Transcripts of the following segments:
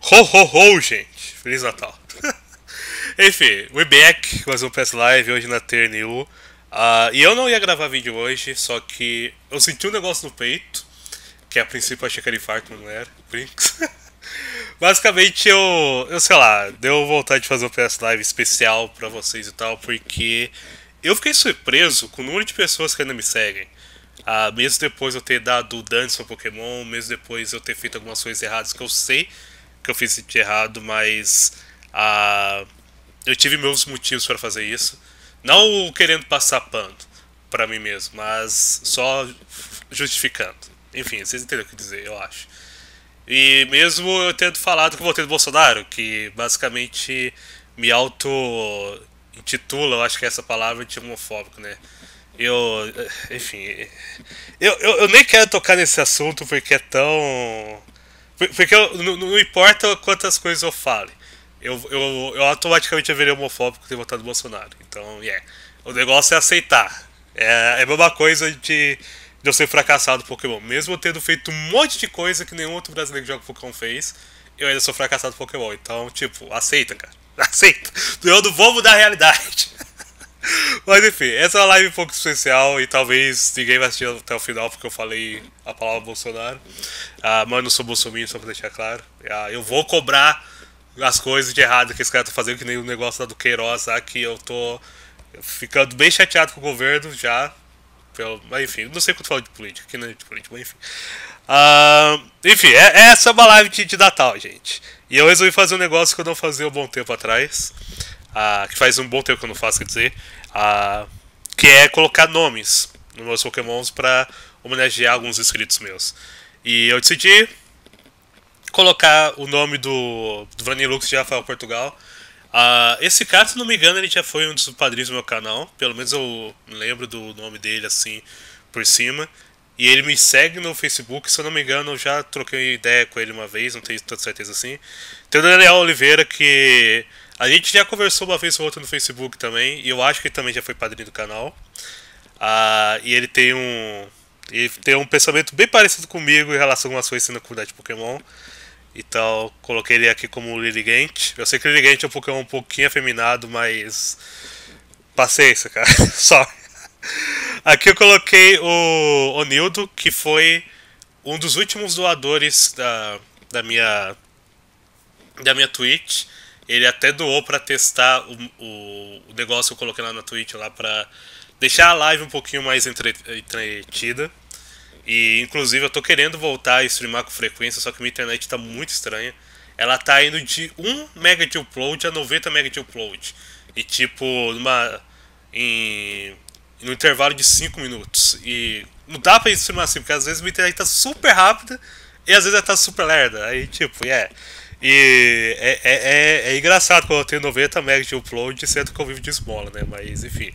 Ho, ho, ho, gente. Feliz Natal. Enfim, we back com mais um PS Live hoje na TNU. E eu não ia gravar vídeo hoje, só que eu senti um negócio no peito, que a princípio eu achei que era infarto, mas não era. Brinks. Basicamente eu sei lá, deu vontade de fazer um PS Live especial pra vocês e tal, porque eu fiquei surpreso com o número de pessoas que ainda me seguem. Mesmo depois eu ter dado dano ao Pokémon, mesmo depois eu ter feito algumas coisas erradas que eu sei que eu fiz de errado, mas eu tive meus motivos para fazer isso. Não querendo passar pano pra mim mesmo, mas só justificando. Enfim, vocês entenderam o que dizer, eu acho. E mesmo eu tendo falado que eu votei no Bolsonaro, que basicamente me auto-intitula, eu acho que é essa palavra, de homofóbico, né? Eu. Enfim. Eu nem quero tocar nesse assunto porque é tão. Porque não importa quantas coisas eu fale. Eu automaticamente virei homofóbico por ter votado no Bolsonaro. Então, yeah. O negócio é aceitar. É a mesma coisa de eu ser fracassado no Pokémon. Mesmo eu tendo feito um monte de coisa que nenhum outro brasileiro que joga Pokémon fez, eu ainda sou fracassado no Pokémon. Então, tipo, aceita, cara. Aceita. Eu não vou mudar a realidade. Mas enfim, essa é uma live um pouco especial e talvez ninguém vai assistir até o final porque eu falei a palavra Bolsonaro. Mas eu não sou bolsominion, só pra deixar claro. Eu vou cobrar as coisas de errado que esse cara tá fazendo, que nem o negócio lá do Queiroz, lá, que eu tô ficando bem chateado com o governo já. Mas enfim, não sei quanto falo de política, aqui não é de política, mas enfim. Enfim, essa é uma live de Natal, gente. E eu resolvi fazer um negócio que eu não fazia um bom tempo atrás. Que faz um bom tempo que eu não faço, quer dizer. Que é colocar nomes nos meus Pokémons pra homenagear alguns inscritos meus. E eu decidi colocar o nome do Vanilux de Rafael Portugal. Esse cara, se não me engano, ele já foi um dos padrinhos do meu canal. Pelo menos eu lembro do nome dele assim por cima. E ele me segue no Facebook, se eu não me engano, eu já troquei ideia com ele uma vez, não tenho tanta certeza assim. Tem o Daniel Oliveira, que a gente já conversou uma vez ou outra no Facebook também, e eu acho que ele também já foi padrinho do canal. E ele tem um pensamento bem parecido comigo em relação a algumas coisas na comunidade de Pokémon. Então, coloquei ele aqui como Lilligant. Eu sei que Lilligant é um Pokémon um pouquinho afeminado, mas paciência, cara. Só. Aqui eu coloquei o Onildo, que foi um dos últimos doadores da minha Twitch. Ele até doou pra testar o negócio que eu coloquei lá na Twitch, lá pra deixar a live um pouquinho mais entretida. E inclusive eu tô querendo voltar a streamar com frequência, só que minha internet tá muito estranha. Ela tá indo de 1 MB de upload a 90 MB de upload. E tipo, no intervalo de 5 minutos. E não dá pra streamar assim, porque às vezes minha internet tá super rápida e às vezes ela tá super lerda. Aí tipo, E é engraçado quando eu tenho 90 MB de upload, sendo que eu vivo de esmola, né? Mas enfim.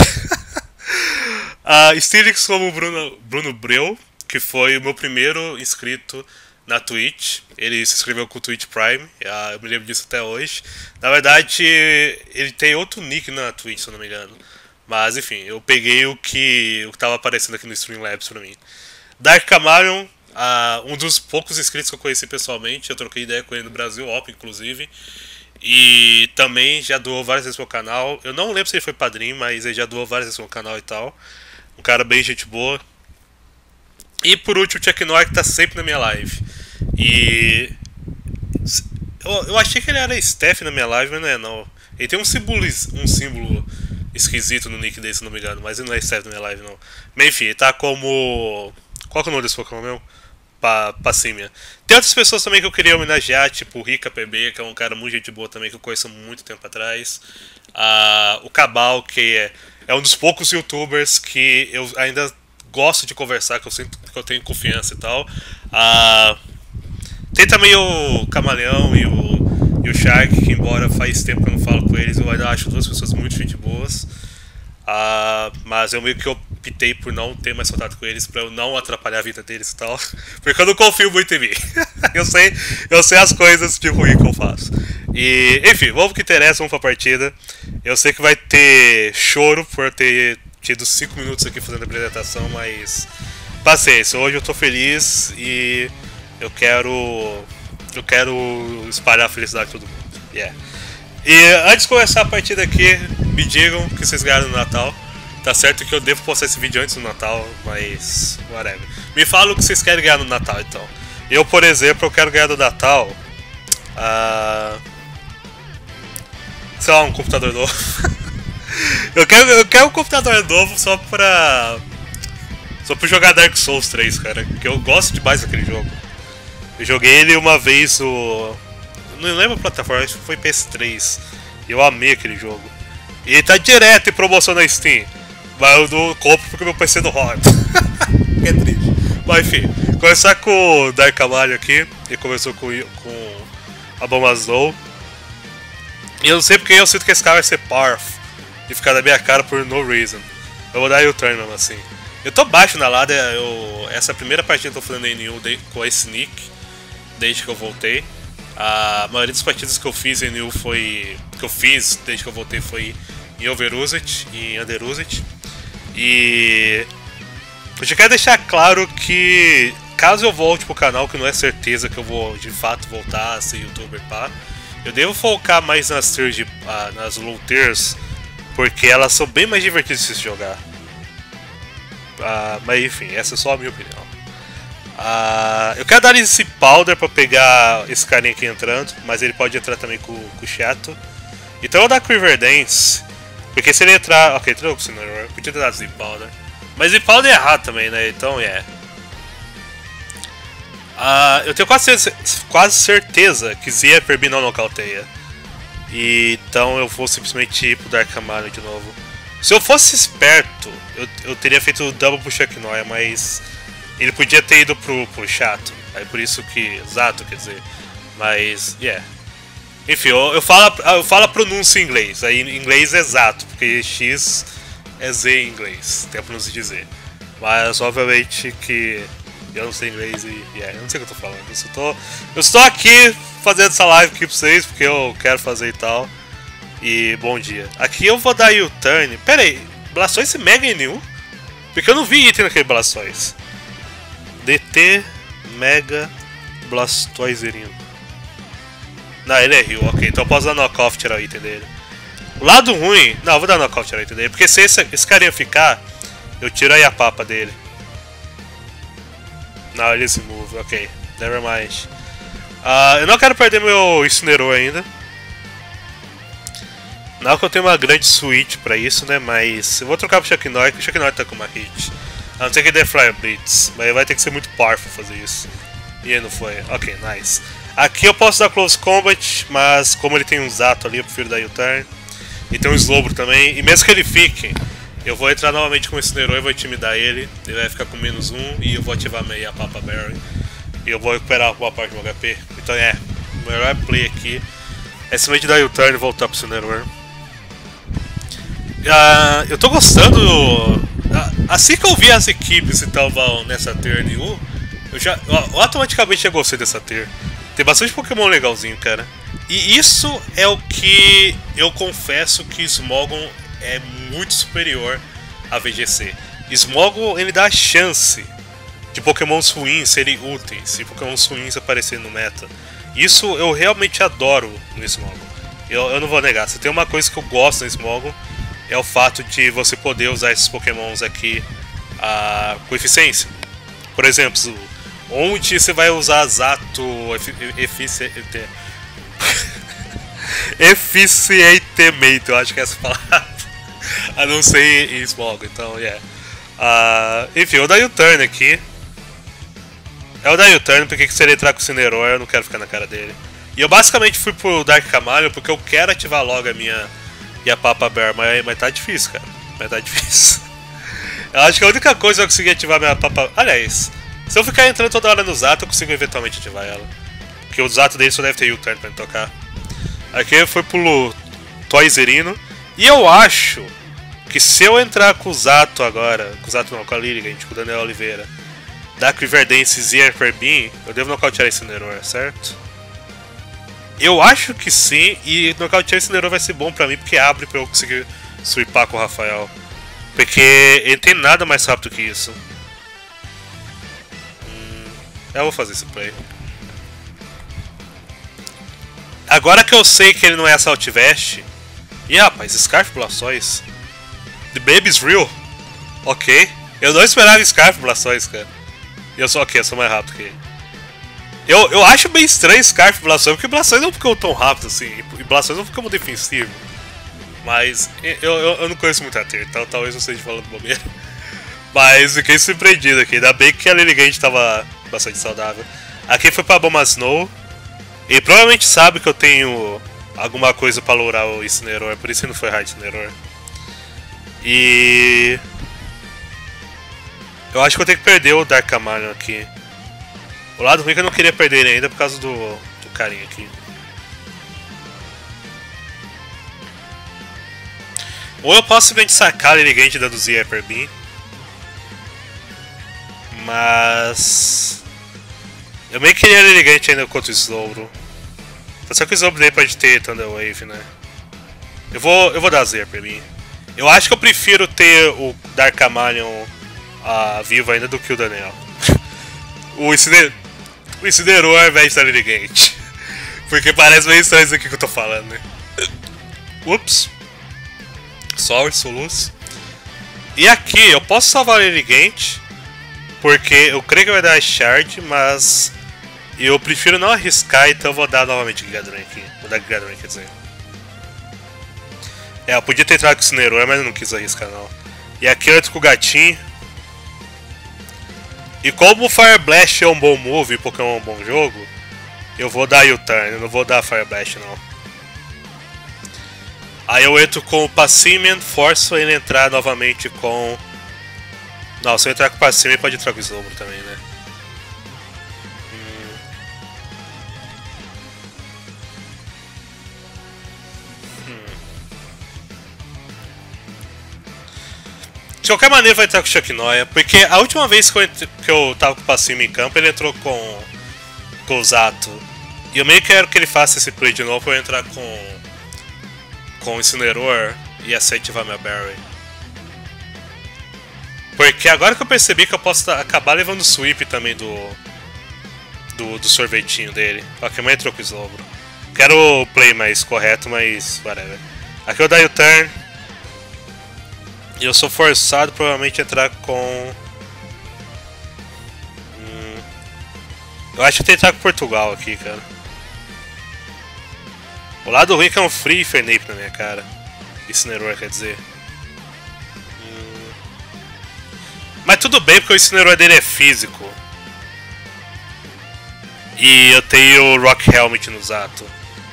Stilix como Bruno Breu, que foi o meu primeiro inscrito na Twitch. Ele se inscreveu com o Twitch Prime, eu me lembro disso até hoje. Na verdade, ele tem outro nick na Twitch, se eu não me engano. Mas enfim, eu peguei o que tava aparecendo aqui no Streamlabs pra mim. Dark Camarion, um dos poucos inscritos que eu conheci pessoalmente. Eu troquei ideia com ele no Brasil, inclusive. E também já doou várias vezes pro canal. Eu não lembro se ele foi padrinho, mas ele já doou várias vezes pro canal e tal. Um cara bem gente boa. E por último, o Chuck Norris, que tá sempre na minha live. E eu achei que ele era Steph na minha live, mas não é não. Ele tem um símbolo esquisito no nick dele, se não me engano, mas ele não é Steph na minha live não. Mas enfim, ele tá como... Qual que é o nome desse Pokémon mesmo? Passímia. Tem outras pessoas também que eu queria homenagear, tipo o Rica PB, que é um cara muito gente boa também, que eu conheço há muito tempo atrás. O Cabal, que é um dos poucos youtubers que eu ainda gosto de conversar, que eu sinto que eu tenho confiança e tal. Tem também o Camaleão e o Shark, que embora faz tempo que eu não falo com eles, eu ainda acho duas pessoas muito gente boas. Mas eu meio que optei por não ter mais contato com eles pra eu não atrapalhar a vida deles e tal. Porque eu não confio muito em mim. eu sei as coisas de ruim que eu faço. E, enfim, vamos que interessa, vamos pra partida. Eu sei que vai ter choro por ter tido 5 minutos aqui fazendo a apresentação, mas paciência, hoje eu tô feliz e eu quero eu quero espalhar a felicidade de todo mundo. Yeah. E antes de começar a partida aqui, me digam que vocês ganharam no Natal. Tá certo que eu devo postar esse vídeo antes do Natal, mas whatever. Me fala o que vocês querem ganhar no Natal, então. Eu, por exemplo, eu quero ganhar no Natal... sei lá, um computador novo. eu quero um computador novo só pra jogar Dark Souls 3, cara. Que eu gosto demais daquele jogo. Eu joguei ele uma vez não lembro a plataforma, acho que foi PS3. E eu amei aquele jogo. E ele tá direto em promoção na Steam. Mas eu não compro porque meu PC não roda. Que é triste. Mas enfim, começar com o Dark Camalho aqui. Ele começou com a Bomazou. E eu não sei porque eu sinto que esse cara vai ser powerful e ficar na minha cara por no reason. Eu vou dar U-turn mesmo assim. Eu tô baixo na lada, essa é a primeira partida que eu tô fazendo em NU com esse nick, desde que eu voltei. A maioria das partidas que eu fiz em NU desde que eu voltei foi em Overused e em Underused. E eu já quero deixar claro que caso eu volte pro canal, que não é certeza que eu vou de fato voltar a ser youtuber, pá, eu devo focar mais nas tiers nas low tiers, porque elas são bem mais divertidas de se jogar. Mas enfim, essa é só a minha opinião. Eu quero dar esse powder pra pegar esse carinha aqui entrando, mas ele pode entrar também com o Chato. Então eu vou dar com o Riverdance, porque se ele entrar... Ok, entrou com o Sinor, eu podia ter dado Zip Powder. Mas Zip Powder é errado também, né? Então é. Eu tenho quase certeza que Zieperby não nocauteia. Então eu vou simplesmente ir pro Dark Camalho de novo. Se eu fosse esperto, eu teria feito o double pro Chuck Noia, mas ele podia ter ido pro Chato. Aí por isso que... Exato, quer dizer. Mas, yeah. Enfim, eu falo a pronúncia em inglês. Aí em inglês é exato, porque X é Z em inglês. Tem a pronúncia de Z. Mas obviamente que... Eu não sei inglês e eu não sei o que eu tô falando. Eu estou aqui fazendo essa live aqui pra vocês porque eu quero fazer e tal. E bom dia. Aqui eu vou dar U-turn. Pera aí, Blastoise Mega NU? Porque eu não vi item naquele Blastoise. DT Mega Blastoiserinho. Não, ele é Rio, ok. Então eu posso dar knockoff e tirar o item dele. O lado ruim... Não, eu vou dar knockoff e tirar o item dele. Porque se esse carinha ficar, eu tiro aí a papa dele. Não, ele se move, ok. Never mind. Eu não quero perder meu Incineroar ainda. Não que eu tenha uma grande suíte pra isso, né? Mas eu vou trocar pro Chucknoy, que o Chucknoy tá com uma hit. A não ser que dê Flyer Blitz, mas vai ter que ser muito powerful fazer isso. E ele não foi. Ok, nice. Aqui eu posso dar Close Combat, mas como ele tem um Zato ali, eu prefiro dar U-turn. E tem um Slowbro também, e mesmo que ele fique, eu vou entrar novamente com esse Nero e vou intimidar ele. Ele vai ficar com -1 e eu vou ativar a Papa Berry. E eu vou recuperar boa parte do meu HP. Então o melhor play aqui é simplesmente dar U-turn e voltar pro Cineroar. Eu tô gostando. Assim que eu vi as equipes e tal nessa tier NU, eu automaticamente já gostei dessa tier. Tem bastante Pokémon legalzinho, cara. E isso é o que eu confesso que Smogon é muito superior a VGC. Smogon, ele dá a chance de Pokémons ruins serem úteis e Pokémons ruins aparecerem no meta. Isso eu realmente adoro no Smogon. Eu não vou negar, se tem uma coisa que eu gosto no Smogon, é o fato de você poder usar esses Pokémons aqui com eficiência. Por exemplo, onde você vai usar Zato eficientemente, eu acho que é essa palavra, a não ser em Smogon, então, enfim, eu dou U-turn aqui. Eu dou U-turn porque se ele entrar com o Cineroar, eu não quero ficar na cara dele. E eu basicamente fui pro Dark Camalho porque eu quero ativar logo a minha e a Papa Bear, mas tá difícil, cara. Mas tá difícil. Eu acho que a única coisa que eu consegui ativar a minha Papa... Aliás, se eu ficar entrando toda hora no Zato, eu consigo eventualmente ativar ela. Porque o Zato dele só deve ter U-turn pra me tocar. Aqui eu fui pro Toizerino. E eu acho que se eu entrar com o Zato agora... Com o Zato não, com a Lilligant, com o Daniel Oliveira, da Quiverdense e Zieperby, eu devo nocautear esse Cineroar, certo? Eu acho que sim, e nocautear esse Cineroar vai ser bom pra mim, porque abre pra eu conseguir sweepar com o Rafael. Porque ele tem nada mais rápido que isso. Eu vou fazer esse play. Agora que eu sei que ele não é Assault Vest. Ih, rapaz, Scarf Blastoise. The Baby's Real. Ok. Eu não esperava Scarf Blastoise, cara. E eu sou ok, eu sou mais rápido que ele. Eu acho bem estranho Scarf Blastoise, porque Blastoise não ficou tão rápido assim. E Blastoise não ficou defensivo. Mas eu não conheço muito a ter, então talvez não seja falando bobeira. Mas fiquei surpreendido aqui. Ainda bem que a Lilligant estava bastante saudável. Aqui foi pra Bomba Snow. Ele provavelmente sabe que eu tenho alguma coisa pra lourar o Incineroar, por isso que não foi Hard Incineroar. E... eu acho que eu tenho que perder o Dark Camaleon aqui. O lado ruim é que eu não queria perder ele ainda por causa do carinha aqui. Ou eu posso simplesmente sacar a Lilligant dando Z Hyper Beam. Mas... eu meio que queria a Lilligant ainda contra o Slowbro. Só que o Slowbro dele pode ter Thunder Wave, né? Eu vou dar Z Hyper Beam. Eu acho que eu prefiro ter o Dark Camaleon vivo ainda do que o Daniel. o Incineroar ao invés da Lilligant. Porque parece meio estranho isso aqui que eu tô falando, né? Ups. Sorry, soluço. E aqui, eu posso salvar a Lilligant, porque eu creio que vai dar Shard, mas eu prefiro não arriscar, então eu vou dar novamente Giga Drain aqui. Vou dar Giga Drain, quer dizer. Eu podia ter entrado com o Incineroar, mas eu não quis arriscar não. E aqui eu entro com o gatinho. E como o Fire Blast é um bom move e Pokémon é um bom jogo, eu vou dar U-Turn, eu não vou dar Fire Blast não. Aí eu entro com o Passimian, forço ele a entrar novamente com... não, se eu entrar com o Passimian pode entrar com o Slowbro também, né? De qualquer maneira vai entrar com o Chuck Noia, porque a última vez que eu tava com o Passimian em campo, ele entrou com o Zato. E eu meio que quero que ele faça esse play de novo pra eu entrar com o Incineroar e ativar minha Berry. Porque agora que eu percebi que eu posso acabar levando o sweep também do sorvetinho dele. Ok, mas entrou com o Slowbro. Quero o play mais correto, mas whatever. Aqui eu dou U-Turn. E eu sou forçado provavelmente a entrar com... eu acho que eu tenho que entrar com Portugal aqui, cara. O lado ruim é que é um Free Fernape na minha cara. Incineroar quer dizer. Mas tudo bem, porque o Incineroar dele é físico. E eu tenho o Rock Helmet no Zato.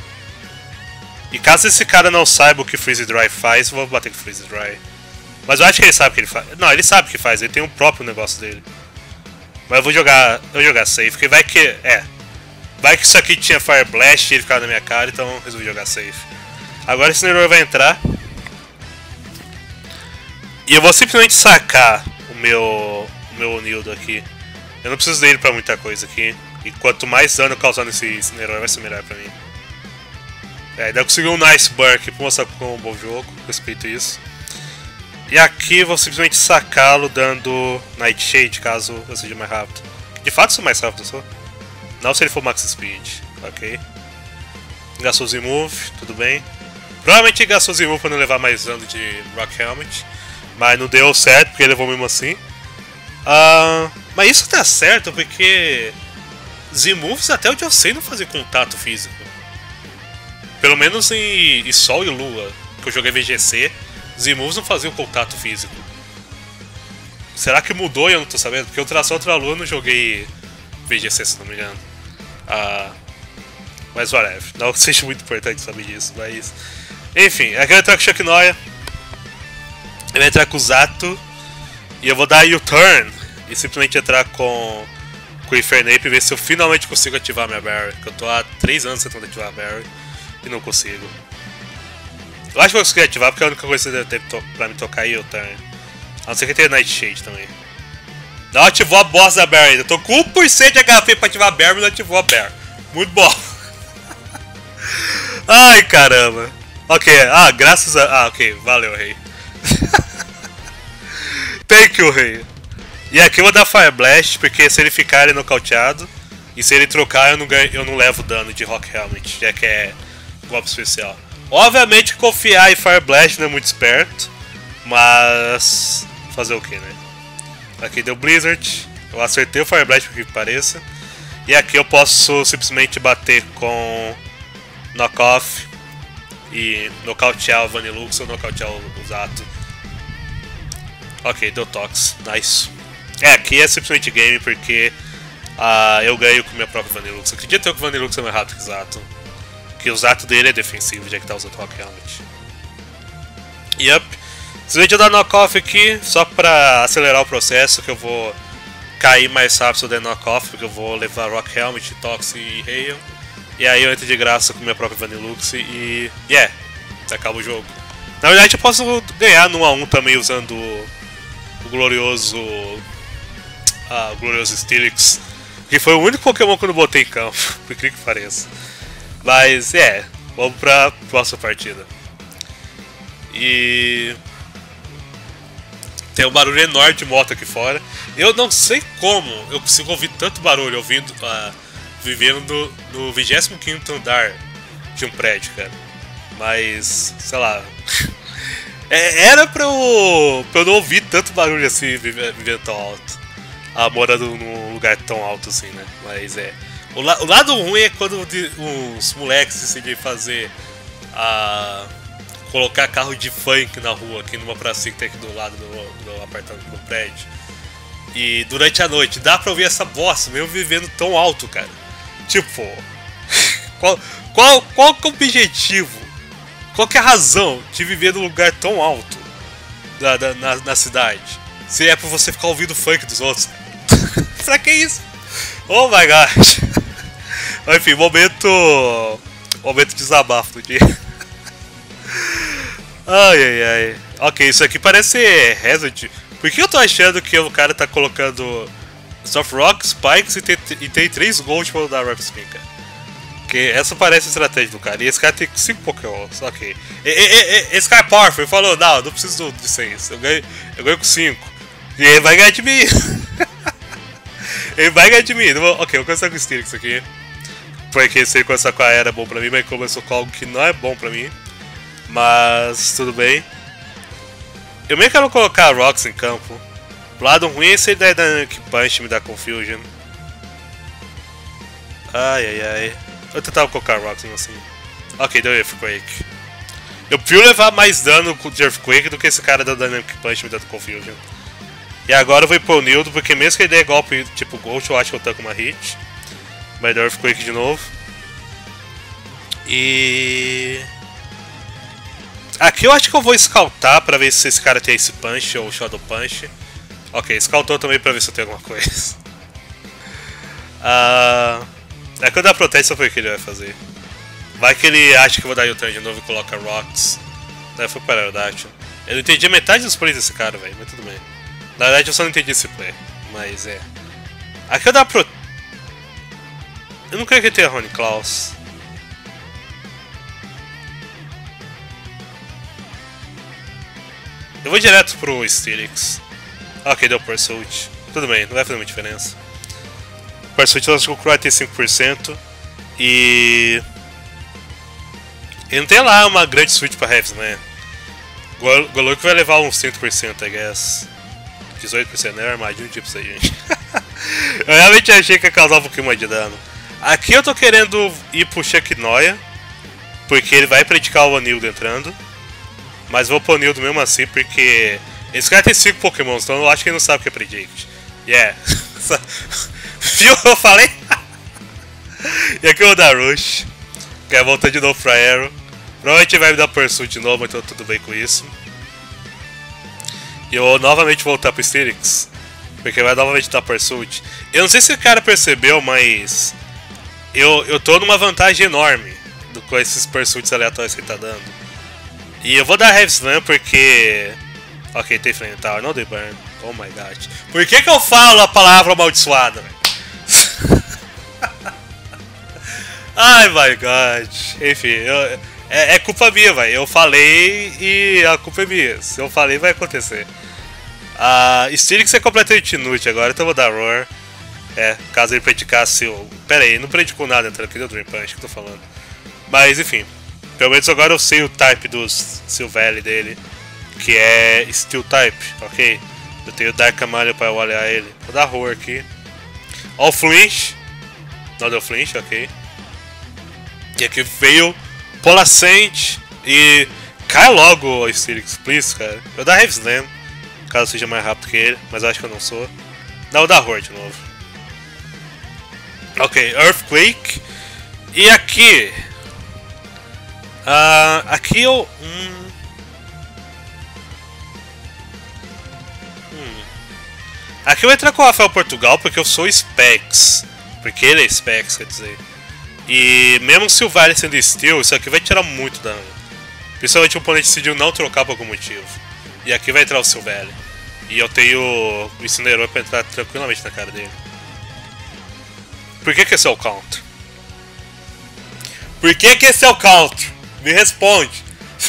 E caso esse cara não saiba o que Freeze Dry faz, eu vou bater com Freeze Dry. Mas eu acho que ele sabe o que ele faz. Não, ele sabe o que faz, ele tem um próprio negócio dele. Mas eu vou jogar safe, porque vai que... vai que isso aqui tinha Fire Blast e ele ficava na minha cara, então eu resolvi jogar safe. Agora esse Incineroar vai entrar. E eu vou simplesmente sacar o meu Nildo aqui. Eu não preciso dele pra muita coisa aqui. E quanto mais dano causando esse Incineroar vai ser melhor pra mim. Ainda consegui um Nice Burn aqui pra mostrar que é um bom jogo. Respeito isso. E aqui vou simplesmente sacá-lo dando Nightshade, caso eu seja mais rápido. De fato sou mais rápido, eu sou. Não se ele for Max Speed, ok. Gastou Z-Move, tudo bem. Provavelmente gastou Z-Move pra não levar mais dano de Rock Helmet. Mas não deu certo, porque ele levou mesmo assim. Mas isso tá certo, porque... Z-Moves até onde eu sei não fazer contato físico. Pelo menos em Sol e Lua, que eu joguei VGC, Z-Moves não faziam contato físico. Será que mudou e eu não tô sabendo? Porque Ultrasol Ultra Lua eu não joguei VGC, se não me engano. Mas whatever. Não que seja muito importante saber disso, mas... enfim, aqui vai entrar com o Chuck Noia. Ele vai entrar com o Zato. E eu vou dar U-Turn. E simplesmente entrar com o Infernape e ver se eu finalmente consigo ativar minha Barry. Que eu tô há 3 anos tentando ativar a Barry e não consigo. Eu acho que eu consegui ativar porque a única coisa que deve ter pra me tocar é U-Turn. A não ser que tenha Nightshade também. Não ativou a boss da Barry ainda. Eu tô com 1% de HP pra ativar a Barry, mas não ativou a Barry. Muito bom. Ai, caramba. Ok, graças a... ok, valeu, rei. Thank you, rei. E aqui eu vou dar Fire Blast, porque se ele ficar ele é nocauteado. E se ele trocar eu não levo dano de Rock Helmet, já que é golpe especial. Obviamente confiar em Fire Blast não é muito esperto, mas fazer o que, né? Aqui deu Blizzard, eu acertei o Fire Blast por que pareça. E aqui eu posso simplesmente bater com Knock-Off e nocautear o Vanillux ou nocautear o Zato. Ok, deu Tox, nice. Aqui é simplesmente game porque eu ganho com minha própria Vanillux. Acredito que o Vanillux é mais rápido que o Zato. Que o Zato dele é defensivo, já que tá usando Rock Helmet. Yup. Esse vídeo da Knock-Off aqui, só pra acelerar o processo, que eu vou cair mais rápido se eu der Knock-Off, porque eu vou levar Rock Helmet, Tox e Hail. E aí eu entro de graça com minha própria Vanillux e... acaba o jogo. Na verdade eu posso ganhar no 1x1 também usando o glorioso... o glorioso Steelix, que foi o único Pokémon que eu não botei em campo, por incrível que pareça. Mas vamos pra próxima partida. E... tem um barulho enorme de moto aqui fora. Eu não sei como eu consigo ouvir tanto barulho vivendo no 25º andar de um prédio, cara. Mas, sei lá... era pra eu não ouvir tanto barulho assim, vivendo tão alto. Morando num lugar tão alto assim, né? Mas o lado ruim é quando os moleques decidem fazer colocar carro de funk na rua, aqui numa pracinha que tem aqui do lado do apartamento do prédio. E durante a noite, dá pra ouvir essa bosta, mesmo vivendo tão alto, cara. Tipo, qual que é o objetivo? Qual que é a razão de viver num lugar tão alto na cidade? Se é pra você ficar ouvindo funk dos outros. Pra que isso? Oh my gosh. Enfim, momento de desabafo do dia. Ai. Ok, isso aqui parece Hazard. Por que eu tô achando que o cara tá colocando Soft Rock, Spikes e tem 3 Gold pra dar Rock Spin, cara? Porque essa parece a estratégia do cara. E esse cara tem 5 Pokéballs, ok. Esse cara é powerful, ele falou, não preciso de 6. Eu ganho com 5. E ele vai ganhar de mim. Ele vai ganhar de mim. Ok, eu vou começar com o Steelix aqui. Porque se ele começar com a era é bom pra mim, mas ele começou com algo que não é bom pra mim. Mas tudo bem. Eu meio quero colocar Rocks em campo. O lado ruim é se ele der Dynamic Punch e me dar Confusion. Ai. Eu tentava colocar Rocks assim. Ok, deu Earthquake. Eu prefiro levar mais dano de Earthquake do que esse cara da Dynamic Punch me dando Confusion. E agora eu vou ir pro Nildo, porque mesmo que ele dê golpe tipo Ghost, eu acho que eu tanco uma hit. Vai dar Earthquake de novo. E... aqui eu acho que eu vou scoutar pra ver se esse cara tem esse Punch ou Shadow Punch. Ok, scoutou também pra ver se eu tenho alguma coisa. Quando dá Protect, só foi o que ele vai fazer. Vai que ele acha que eu vou dar U-Turn de novo e coloca Rocks. Daí foi para Aerodactyl. Eu não entendi metade dos plays desse cara, velho, mas tudo bem. Na verdade eu só não entendi esse play, mas aqui eu dá pro... eu não creio que tenha Rony Klaus. Eu vou direto pro Steelix. Ok, deu Pursuit. Tudo bem, não vai fazer muita diferença. Pursuit eu acho que o Croy tem 5%. E... ele não tem lá uma grande switch pra Heaves, né? Golok vai levar uns 100%, I guess. 18%, né? Armadilha, tipo isso aí, gente. Eu realmente achei que ia causar um pouquinho mais de dano. Aqui eu tô querendo ir pro Chuck Noia, porque ele vai predicar o Anildo entrando. Mas vou pro Anildo mesmo assim, porque esse cara tem 5 Pokémon, então eu acho que ele não sabe o que é Predict. Viu? Eu falei? E aqui eu vou dar Rush. Quer voltar de novo pra Aero. Provavelmente vai me dar Pursuit de novo, então tudo bem com isso. E eu vou novamente voltar pro Steelix, porque vai novamente dar Pursuit. Eu não sei se o cara percebeu, mas eu tô numa vantagem enorme com esses Pursuits aleatórios que ele tá dando. E eu vou dar Heavy Slam porque... ok, tem Flame Tower, não dei Burn. Oh my god. Por que eu falo a palavra amaldiçoada, velho? Ai my god. Enfim, é culpa minha, velho. Eu falei e a culpa é minha. Se eu falei, vai acontecer. Steelix é completamente inútil agora, então eu vou dar Roar. Caso ele predicasse o... pera aí, não predicou nada entrando aqui, deu Dream Punch que eu tô falando. Mas enfim. Pelo menos agora eu sei o type do Silvally dele, que é Steel Type, ok? Eu tenho Dark Camalho para olhar ele. Vou dar Roar aqui. Ó o Flinch. Não deu Flinch, ok. E aqui veio Polacent e cai logo o Steelix, please, cara. Eu vou dar Heavy Slam, caso eu seja mais rápido que ele, mas eu acho que eu não sou. Não, vou dar Roar de novo. Ok, Earthquake. E aqui... aqui eu... Aqui eu vou entrar com o Rafael Portugal porque eu sou Specs. Porque ele é Specs, quer dizer. E mesmo o Silvally sendo Steel, isso aqui vai tirar muito dano. Principalmente o oponente decidiu não trocar por algum motivo. E aqui vai entrar o Silvally. E eu tenho o Incineroar pra entrar tranquilamente na cara dele. Por que esse é o counter? Por que esse é o counter? Me responde.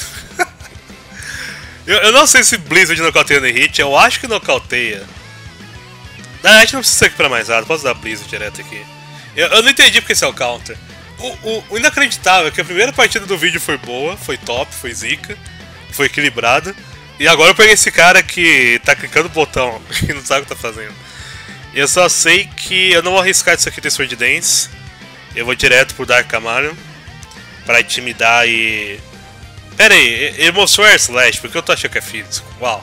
eu não sei se Blizzard nocauteia no hit, eu acho que nocauteia. A gente não precisa aqui pra mais nada, posso dar Blizzard direto aqui. Eu não entendi porque esse é o counter. O inacreditável é que a primeira partida do vídeo foi boa, foi top, foi zica, foi equilibrada. E agora eu peguei esse cara que tá clicando no botão e não sabe o que tá fazendo. Eu só sei que eu não vou arriscar isso aqui ter Sword Dance. Eu vou direto pro Dark Camalho pra intimidar e... Pera aí, ele mostrou Air Slash, porque eu tô achando que é físico. Uau.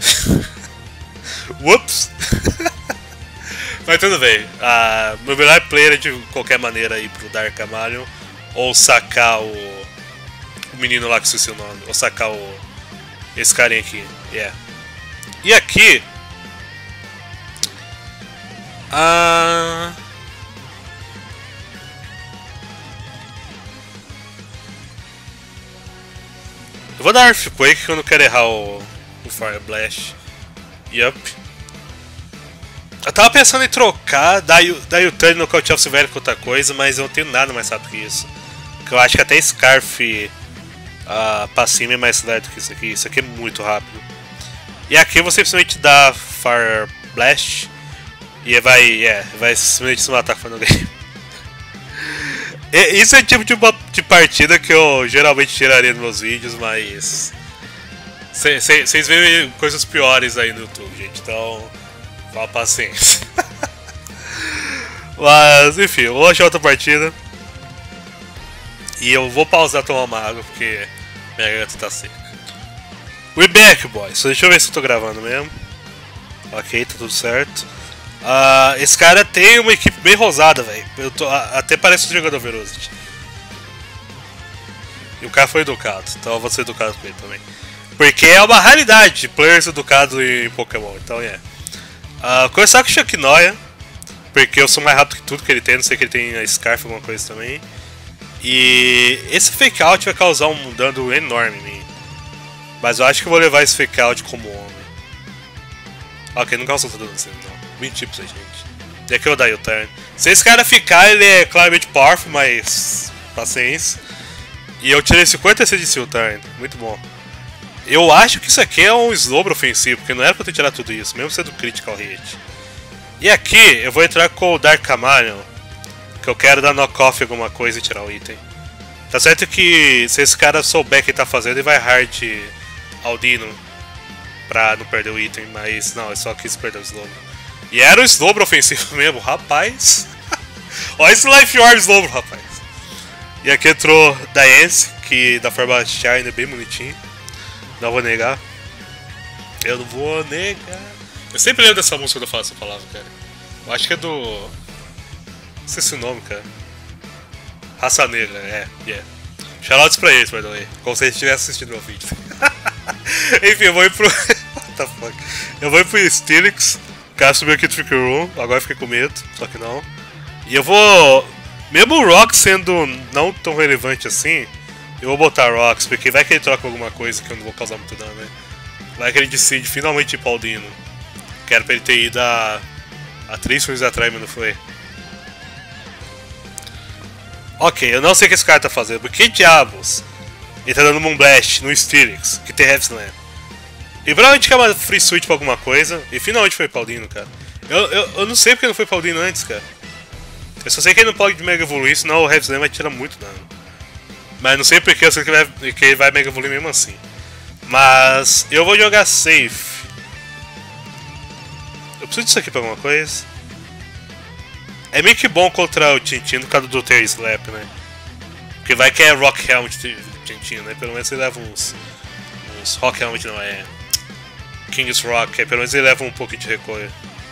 Whoops. Mas tudo bem, meu melhor player é de qualquer maneira ir pro Dark Camalho ou sacar o menino lá que esqueci o nome, ou sacar esse carinha aqui, yeah. E aqui eu vou dar Earthquake que eu não quero errar o Fire Blast. Yup. Eu tava pensando em trocar, dar U-turn no Call of Silvally com outra coisa, mas eu não tenho nada mais rápido que isso. Porque eu acho que até Scarf pra cima é mais leve do que isso aqui. Isso aqui é muito rápido. E aqui você simplesmente dá Fire Blast e vai simplesmente se matar com o game. Isso é o tipo de partida que eu geralmente tiraria nos meus vídeos, mas... Vocês veem coisas piores aí no YouTube, gente, então... Com a paciência. Mas, enfim, eu vou achar outra partida. E eu vou pausar tomar uma água porque minha garganta tá seca. We back, boys. Deixa eu ver se eu tô gravando mesmo. Ok, tá tudo certo. Esse cara tem uma equipe bem rosada, velho. Até parece um jogador Velocity. E o cara foi educado, então eu vou ser educado com ele também. Porque é uma raridade players educados em Pokémon, então começar com o Shakinoya, porque eu sou mais rápido que tudo que ele tem, não sei que ele tem a Scarf alguma coisa também. E esse Fake Out vai causar um dano enorme em mim. Mas eu acho que eu vou levar esse Fake Out como homem. Ok, não causou dano assim, não. 20 tipos aí, gente. E aqui eu vou dar U-turn. Se esse cara ficar, ele é claramente powerful, mas... paciência. E eu tirei 56 de U-turn, muito bom. Eu acho que isso aqui é um Slowbro ofensivo, porque não era pra eu ter tirado tudo isso, mesmo sendo critical hit. E aqui eu vou entrar com o Dark Camalho, que eu quero dar knock-off alguma coisa e tirar o item. Tá certo que se esse cara souber o que ele tá fazendo, ele vai hard Aldino pra não perder o item, mas não, eu só quis perder o Slowbro. E era o Slowbro ofensivo mesmo, rapaz. Olha esse Life Orb Slowbro, rapaz. E aqui entrou Diance, que da forma Shine bem bonitinho. Não vou negar. Eu não vou negar. Eu sempre lembro dessa música quando eu falo essa palavra, cara. Eu acho que é do... não sei se é o nome, cara. Raça Negra, Shoutouts pra eles, by the way. Como se eles estivessem assistindo meu vídeo. Enfim, eu vou ir pro... what the fuck. Eu vou ir pro Steelix. O cara subiu aqui do Trick Room. Agora eu fiquei com medo, só que não. E eu vou... mesmo o Rock sendo não tão relevante assim... eu vou botar Rocks, porque vai que ele troca alguma coisa que eu não vou causar muito dano, né? Vai que ele decide finalmente ir pra Aldino. Que era pra ele ter ido há 3 turnos atrás, mas não foi. Ok, eu não sei o que esse cara tá fazendo. Por que diabos ele tá dando Moonblast no Steelix, que tem Heavy Slam? E provavelmente quer uma free switch pra alguma coisa, e finalmente foi pra Aldino, cara. Eu não sei porque não foi pra Aldino antes, cara. Eu só sei que ele não pode Mega Evoluir, senão o Heavy Slam vai tirar muito dano. Mas não sei porque eu sei que ele vai Mega Evoluir mesmo assim. Mas eu vou jogar safe. Eu preciso disso aqui pra alguma coisa. É meio que bom contra o Tintin no caso do Terry Slap, né? Porque vai que é Rock Helmet Tintin, né? Pelo menos ele leva uns Rock Helmet não é. King's Rock, aí pelo menos ele leva um pouco de recoil.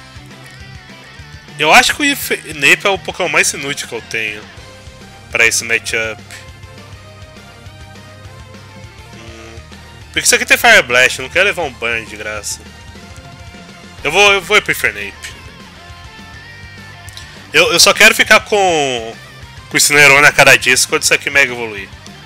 Eu acho que o Nape é o Pokémon mais inútil que eu tenho pra esse matchup. Porque isso aqui tem Fire Blast, eu não quero levar um Burn de graça. Eu vou ir pro Infernape. Eu só quero ficar com o Cinerone a cada dia quando isso aqui Mega Evoluir.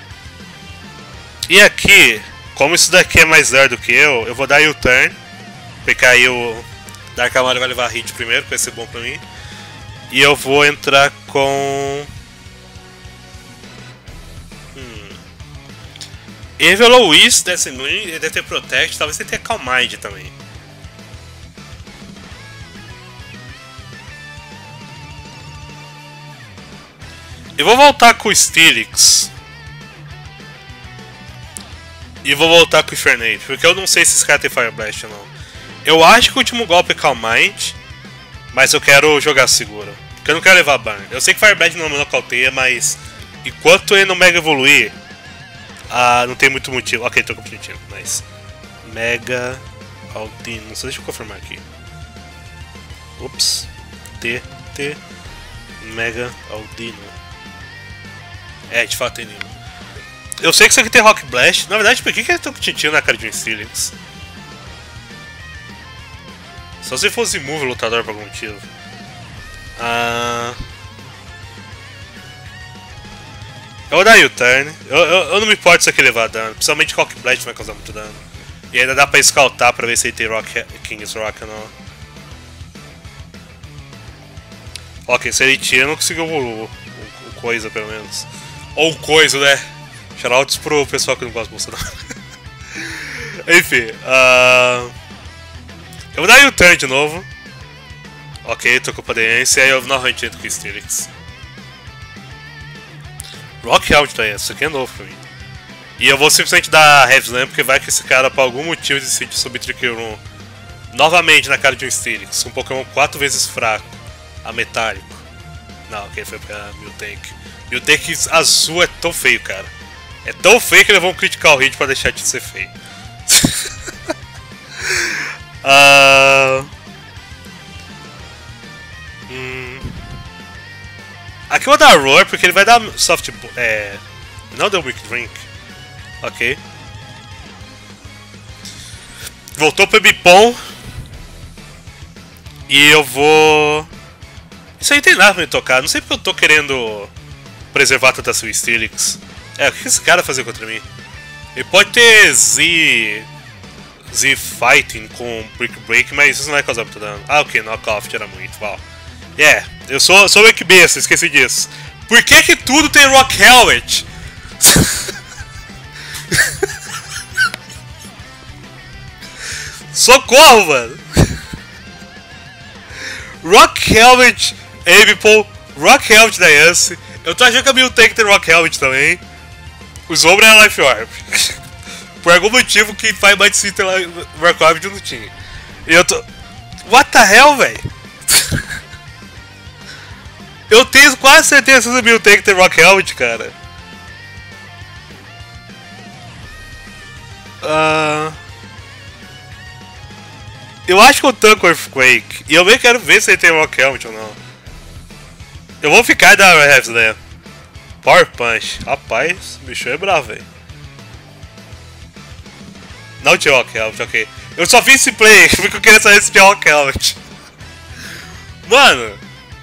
E aqui, como isso daqui é mais raro do que eu vou dar U-Turn. Porque aí o Dark Amaro vai levar hit primeiro, que vai ser bom pra mim. E eu vou entrar com... Evelouis, Dancing Moon, ele deve ter Protect, talvez ele tenha Calm Mind também. Eu vou voltar com o Steelix. E vou voltar com o Infernape, porque eu não sei se esse cara tem Fire Blast ou não. Eu acho que o último golpe é Calm Mind, mas eu quero jogar seguro. Porque eu não quero levar Burn. Eu sei que Fire Blast não me nocauteia, mas enquanto ele não Mega Evoluir, não tem muito motivo. Ok, tô com o objetivo, nice. Mega Aldino. Só deixa eu confirmar aqui. Ups. T. Mega Aldino. É, de fato tem Nino. Eu sei que isso aqui tem Rock Blast. Na verdade, por que ele tá com o Tintin na cara de um Steelix? Só se fosse Move lutador por algum motivo. Eu vou dar U-Turn. Eu não me importo se isso aqui levar dano. Principalmente Rock Blast vai causar muito dano. E ainda dá pra scoutar pra ver se ele tem King's Rock ou não. Ok, se ele tira, eu não consigo o coisa pelo menos. Ou o coisa, né? Shoutouts pro pessoal que não gosta de Bolsonaro. Enfim, eu vou dar U-Turn de novo. Ok, tô com Padência e aí eu novamente entro com o Steelix. Rock Out tá isso aqui é novo pra mim. E eu vou simplesmente dar Heavy Slam porque vai que esse cara por algum motivo decide subir Trick Room novamente na cara de um Steelix. Um Pokémon 4 vezes fraco. A metálico. Não, ok, foi pra Miltank. Miltank azul é tão feio, cara. É tão feio que levou um Critical Hit pra deixar de ser feio. Aqui eu vou dar Roar porque ele vai dar Soft... não deu Weak Drink. Ok. Voltou pro Bipom. E eu vou... Isso aí tem nada pra me tocar. Não sei porque eu tô querendo preservar tanta sua Steelix. O que esse cara fazer contra mim? Ele pode ter Z Fighting com Brick Break, mas isso não vai causar muito dano. Ok, Knockoff tira muito, uau. Eu sou o besta, esqueci disso. Por que tudo tem Rock Helmet? Socorro, mano! Rock Helmet, Avipol, Rock Helmet da Yance. Eu tô achando que a Miltank tem Rock Helmet também. Os ombros é Life Orb. Por algum motivo que faz mais de ter Rock Helmet eu não tinha. E eu tô... What the hell, velho? Eu tenho quase certeza que o Miltank tem Rock Helmet, cara. Eu acho que eu tanco Earthquake. E eu bem quero ver se ele tem Rock Helmet ou não. Eu vou ficar da Heavy Slam. Power Punch. Rapaz, o bicho é bravo, velho. Não tinha Rock Helmet, ok. Eu só fiz esse play porque eu queria saber se tinha Rock Helmet. Mano.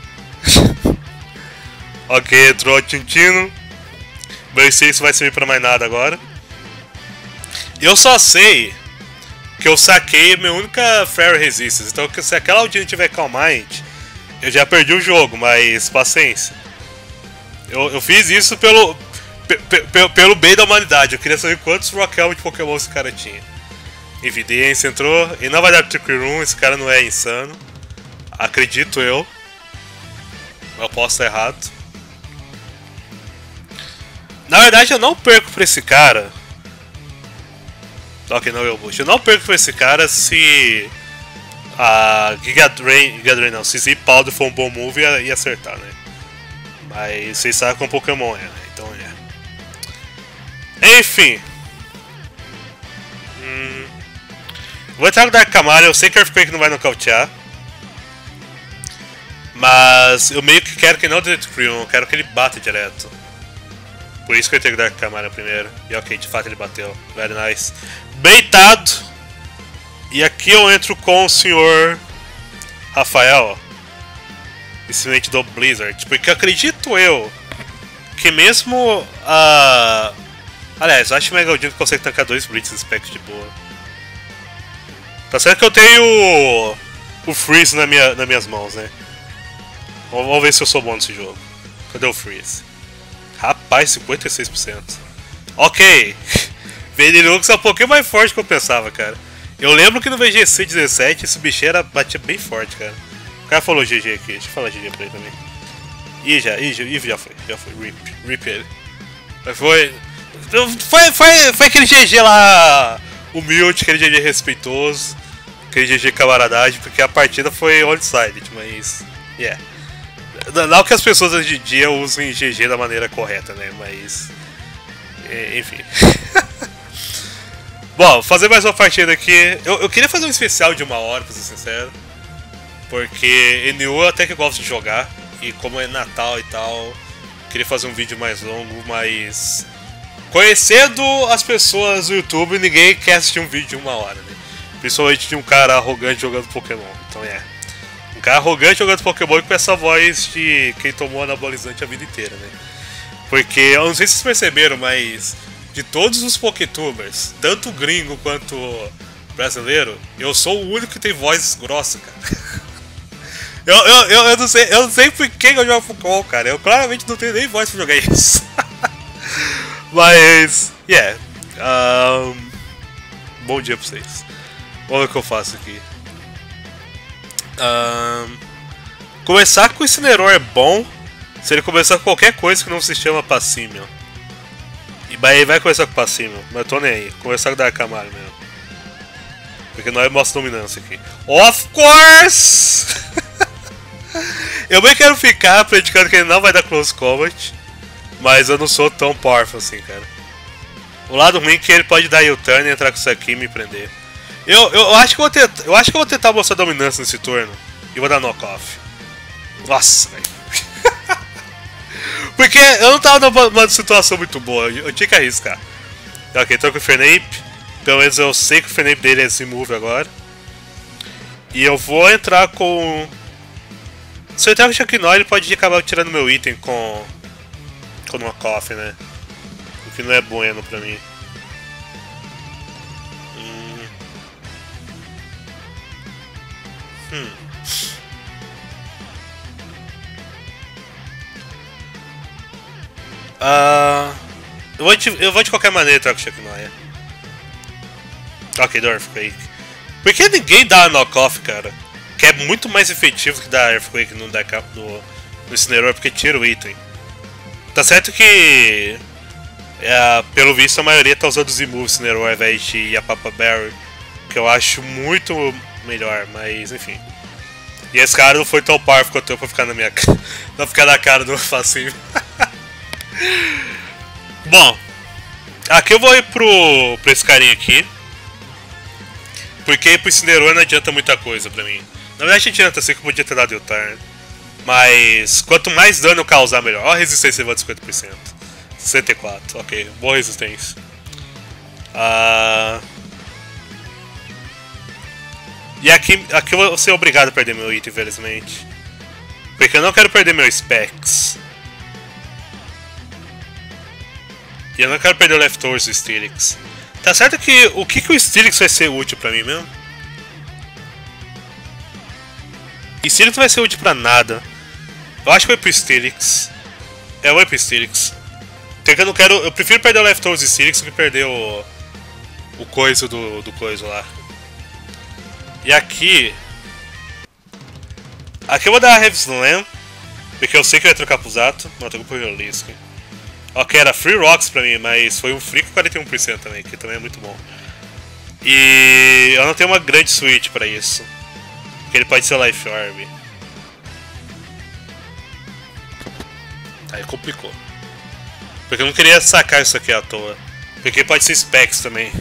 Ok, entrou o Tintino. Não sei se vai servir pra mais nada agora. Eu só sei que eu saquei minha única Fairy Resistance. Então se aquela Aldino tiver Calm Mind, eu já perdi o jogo, mas paciência. Eu fiz isso pelo bem da humanidade. Eu queria saber quantos Rock Helmet de Pokémon esse cara tinha. Evidência entrou. E não vai dar Trick Room, esse cara não é insano. Acredito eu. Eu posso estar errado. Na verdade eu não perco pra esse cara. Ok, não é o Bush. Eu não perco pra esse cara se a Giga Drain não, se Zip Powder for um bom move e acertar, né? Mas vocês sabem como Pokémon é, né? Então é. Enfim. Vou entrar com Dark Camalha, eu sei que Earthquake não vai nocautear. Mas eu meio que quero que não Delete Crew, eu quero que ele bata direto. Por isso que eu entrei com Dark Camalha primeiro. E ok, de fato ele bateu. Very nice. Beitado. E aqui eu entro com o senhor Rafael. Simplesmente do Blizzard. Porque acredito eu que mesmo a... Aliás, eu acho que o Mega Odin consegue tancar 2 Blitz Spec de boa. Tá certo que eu tenho o Freeze nas minhas mãos, né? Vamos ver se eu sou bom nesse jogo. Cadê o Freeze? Rapaz, 56%. Ok. Venilux é um pouquinho mais forte do que eu pensava, cara. Eu lembro que no VGC 17 esse bicho batia bem forte, cara. O cara falou GG aqui, deixa eu falar GG pra ele também. Ih, já foi. Rip ele. Mas foi aquele GG lá humilde, aquele GG respeitoso, aquele GG camaradagem, porque a partida foi onside, mas... Yeah. Não que as pessoas hoje em dia usem GG da maneira correta, né? Mas... Enfim. Bom, fazer mais uma partida aqui. Eu queria fazer um especial de 1 hora, pra ser sincero. Porque NU até que eu gosto de jogar. E como é Natal e tal, queria fazer um vídeo mais longo, mas... Conhecendo as pessoas do YouTube, ninguém quer assistir um vídeo de 1 hora, né? Principalmente de um cara arrogante jogando Pokémon. Então um cara arrogante jogando Pokémon e com essa voz de quem tomou anabolizante a vida inteira, né? Porque, eu não sei se vocês perceberam, mas de todos os Poketubers, tanto gringo quanto brasileiro, eu sou o único que tem voz grossa, cara. Eu não sei por que eu jogo Pokémon, cara. Eu claramente não tenho nem voz pra jogar isso. Mas, bom dia pra vocês. Vamos ver o que eu faço aqui. Começar com o Incineroar é bom se ele começar com qualquer coisa que não se chama Passimion. E aí vai começar com Passimion, mas eu tô nem aí. Começar com Dark Camalha mesmo. Porque nós mostra dominância aqui. Of course! Eu bem quero ficar predicando que ele não vai dar Close Combat, mas eu não sou tão powerful assim, cara. O lado ruim é que ele pode dar U-turn e entrar com isso aqui e me prender. Eu acho que eu vou tentar mostrar dominância nesse turno e vou dar knock-off. Nossa, velho. Porque eu não tava numa situação muito boa, eu tinha que arriscar. Ok, tô com o Fernape. Pelo menos eu sei que o Fernape dele é esse move agora. E eu vou entrar com... Se eu entrar com o Shaquinó, ele pode acabar tirando meu item com knock-off, né? O que não é bueno pra mim. Eu vou de qualquer maneira entrar com o Chuck Noia. Ok, do Earthquake. Por que ninguém dá knock-off, cara? Que é muito mais efetivo que dar Earthquake no Incineroar, porque tira o item. Tá certo que... pelo visto a maioria tá usando o Z-Move Incineroar ao invés de a Papa Berry, que eu acho muito melhor, mas enfim. E esse cara não foi tão powerful quanto eu pra ficar na minha cara. Não ficar na cara do facinho. Bom, aqui eu vou ir pra esse carinha aqui. Porque pro Incineroar não adianta muita coisa pra mim. Na verdade adianta, sei que eu podia ter dado U-turn. Mas quanto mais dano eu causar, melhor. Olha a resistência levando 50%. 64, ok, boa resistência. E aqui eu vou ser obrigado a perder meu item, infelizmente. Porque eu não quero perder meus specs. E eu não quero perder o Leftovers do Steelix. Tá certo que o que o Steelix vai ser útil pra mim mesmo? Steelix não vai ser útil pra nada. Eu acho que eu vou pro Steelix. Eu vou pro Steelix. Porque eu não quero. Eu prefiro perder o Leftovers do Steelix do que perder o coisa do coisa lá. E aqui eu vou dar a Heavy Slam, porque eu sei que eu ia trocar pro Zato, mas eu troco pro Helisk. Ok, era Free Rocks pra mim, mas foi um Free com 41% também, que também é muito bom. E eu não tenho uma grande switch pra isso. Porque ele pode ser Life Orb. Aí complicou. Porque eu não queria sacar isso aqui à toa. Porque pode ser Specs também.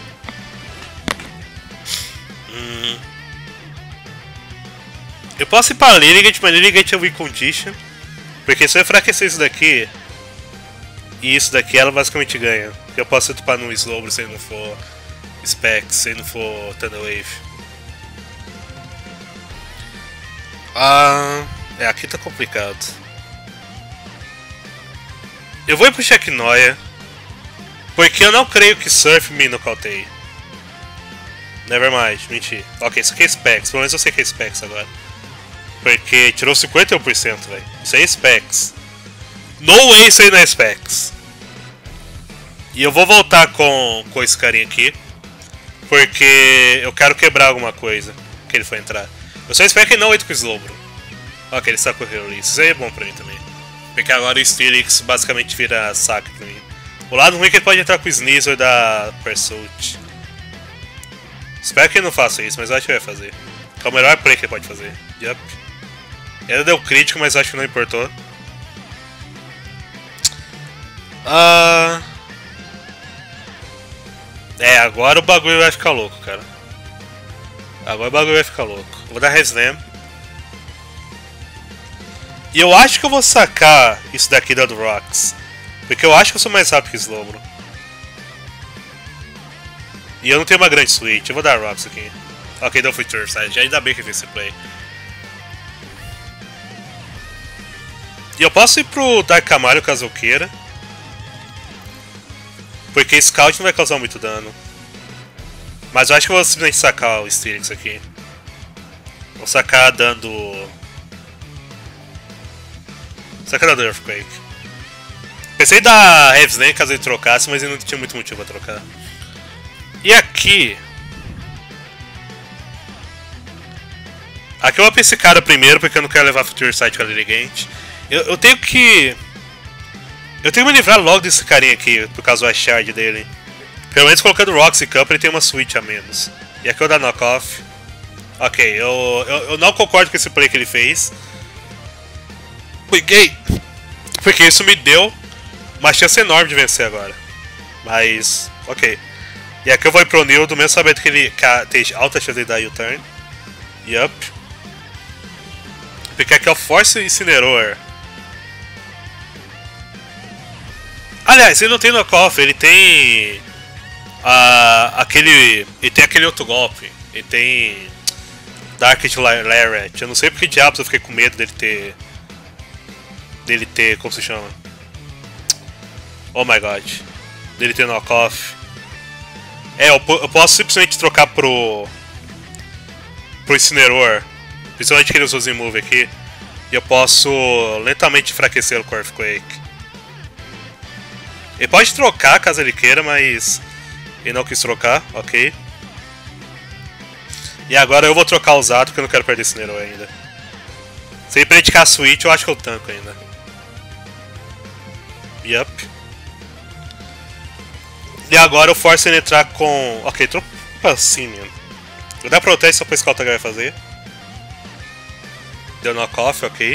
Eu posso ir pra Lirigate, mas Lirigate é Win Condition. Porque se eu enfraquecer isso daqui e isso daqui, ela basicamente ganha. Porque eu posso upar no Slowbro se ele não for Specs, se ele não for Thunderwave. Aqui tá complicado. Eu vou ir pro Checknoia, porque eu não creio que Surf me nocauteie. Nevermind, menti. Ok, isso aqui é Specs, pelo menos eu sei que é Specs agora. Porque tirou 51%, velho. Isso aí é Specs. No way isso aí não é Specs. E eu vou voltar com esse carinha aqui, porque eu quero quebrar alguma coisa que ele foi entrar. Eu só espero que ele não entre com o Slowbro. Ok, ele está com o Release. Isso aí é bom pra mim também. Porque agora o Steelix basicamente vira saque pra mim. O lado ruim é que ele pode entrar com o Sneasel da Pursuit. Espero que ele não faça isso, mas eu acho que ele vai fazer. É o melhor play que ele pode fazer. Yup. Ele deu crítico, mas acho que não importou. Agora o bagulho vai ficar louco, cara. Agora o bagulho vai ficar louco. Vou dar Reslam. E eu acho que eu vou sacar isso daqui dando Rocks. Porque eu acho que eu sou mais rápido que Slowbro. E eu não tenho uma grande switch. Eu vou dar Rocks aqui. Ok, deu Future Side. Ainda bem que eu fiz esse play. E eu posso ir pro Dark Camalho caso eu queira. Porque Scout não vai causar muito dano. Mas eu acho que eu vou simplesmente sacar o Steelix aqui. Vou sacar dando... Sacar dando Earthquake. Pensei em dar Heavy Slam caso ele trocasse, mas ele não tinha muito motivo pra trocar. E aqui... Aqui eu vou pra esse cara primeiro, porque eu não quero levar Future Sight com a Lirigante. Eu tenho que... Eu tenho que me livrar logo desse carinha aqui, por causa do Shard dele. Pelo menos colocando Rocks e Cup ele tem uma switch a menos. E aqui eu dar Knockoff. Ok, eu não concordo com esse play que ele fez. Porque isso me deu uma chance enorme de vencer agora. Mas, ok. E aqui eu vou ir pro Nildo, mesmo sabendo que ele tem alta chance de dar U-turn. Yup. Porque aqui é o Force Incineroar. Aliás, ele não tem knockoff, ele tem ele tem aquele outro golpe. Ele tem Darkest Lariat. Eu não sei porque diabos eu fiquei com medo dele ter, como se chama? Oh my god. Dele ter knockoff. Eu posso simplesmente trocar pro Incineroar. Principalmente que ele usou o Z-Move aqui. E eu posso lentamente enfraquecê-lo com o Earthquake. Ele pode trocar caso ele queira, mas ele não quis trocar, ok. E agora eu vou trocar o Zato porque eu não quero perder esse Nero ainda. Se ele praticar a Switch, eu acho que eu tanco ainda. Yup. E agora eu forço ele a entrar com... Ok, troca assim, mano. Vou dar Protest só pra esse que o vai fazer. Deu Knockoff, ok.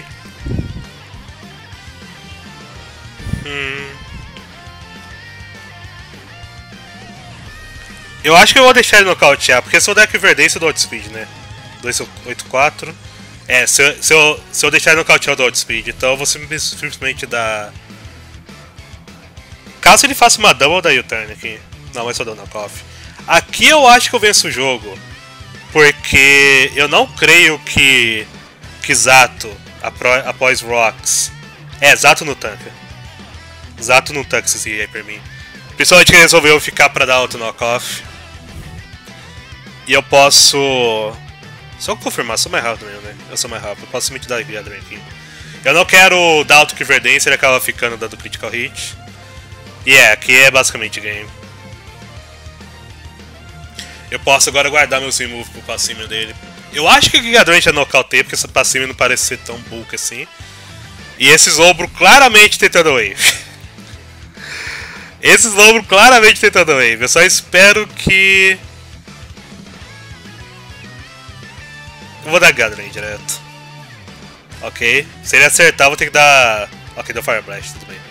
Eu acho que eu vou deixar ele nocautear, porque se eu der Equivalência eu dou Outspeed, né? 284. Se eu deixar ele nocautear eu dou Outspeed, então eu vou simplesmente dar... Caso ele faça uma double, eu dou U-turn aqui. Não, mas só dou knockoff. Aqui eu acho que eu venço o jogo, porque eu não creio que Zato, após Rocks... Zato no tanque. Zato no tanque esse Hyper Beam. Principalmente que ele resolveu ficar pra dar auto knockoff. E eu posso... Só confirmar, sou mais rápido mesmo, né? Eu sou mais rápido, eu posso simplesmente dar Gathering aqui. Eu não quero dar auto Kiverdance, ele acaba ficando dando critical hit. E aqui é basicamente game. Eu posso agora guardar meu Z-Move pro passivo dele. Eu acho que o Gigadron já nocauteia, porque esse passivo não parece ser tão bulk assim. E esse Slowbro claramente tentando wave. Esse Slowbro claramente tem Thunder Wave. Eu só espero que... Eu vou dar Gathering direto. Ok. Se ele acertar, eu vou ter que dar... Ok, deu Fire Blast, tudo bem.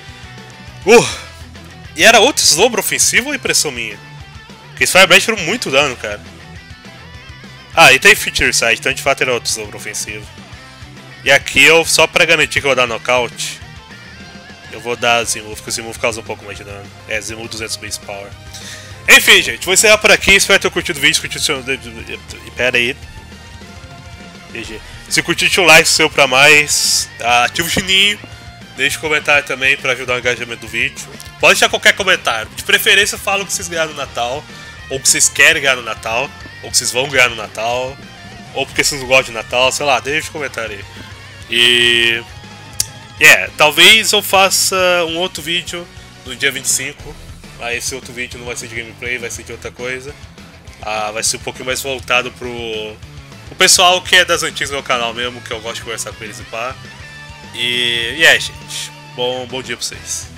E era outro Slowbro ofensivo ou impressão minha? Porque esse Fire Blast deu muito dano, cara. Ah, e tem Feature Sight, então de fato era outro Slowbro ofensivo. E aqui eu, só pra garantir que eu vou dar Knockout, eu vou dar Zimove, porque o Zimove causa um pouco mais de dano. É, Zimove 200 Base Power. Enfim, gente, vou encerrar por aqui. Espero ter curtido o vídeo. Curtido o seu... Pera aí. GG. Se curtir, deixa um like seu pra mais. Ativa o sininho. Deixe um comentário também pra ajudar o engajamento do vídeo. Pode deixar qualquer comentário. De preferência, fala o que vocês ganharam no Natal. Ou o que vocês querem ganhar no Natal. Ou o que vocês vão ganhar no Natal. Ou porque vocês não gostam de Natal. Sei lá, deixa um comentário aí. E... talvez eu faça um outro vídeo no dia 25. Mas esse outro vídeo não vai ser de gameplay, vai ser de outra coisa. Vai ser um pouquinho mais voltado pro o pessoal que é das antigas do meu canal mesmo, que eu gosto de conversar com eles e pá. E gente, bom dia pra vocês.